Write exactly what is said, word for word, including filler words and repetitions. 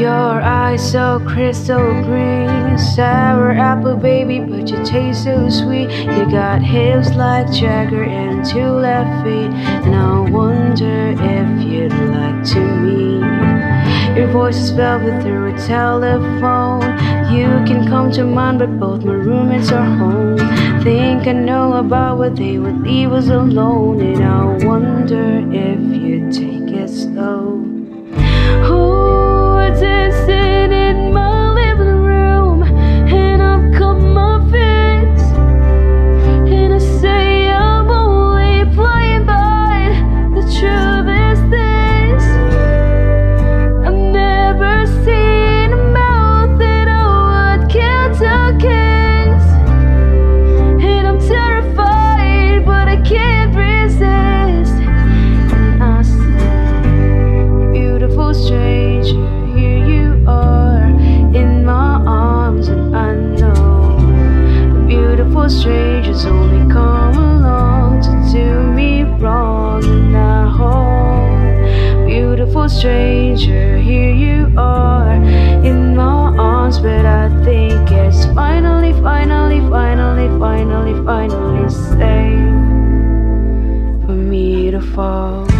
Your eyes so crystal green, sour apple baby, but you taste so sweet. You got hips like Jagger and two left feet, and I wonder if you'd like to meet. Your voice is velvet through a telephone. You can come to mine, but both my roommates are home. Think I know about what they would leave us alone, and I wonder if you'd take it slow. Oh, we're dancing in my living room, and I've cut my face, and I say I'm only playing, but the truth is this: I've never seen a mouth that I would kill to kiss, and I'm terrified, but I can't resist. And I say, beautiful stranger, here you are in my arms, and I know the beautiful strangers only come along to do me wrong. And I hope, beautiful stranger, here you are in my arms, but I think it's finally, finally, finally, finally, finally safe for me to fall.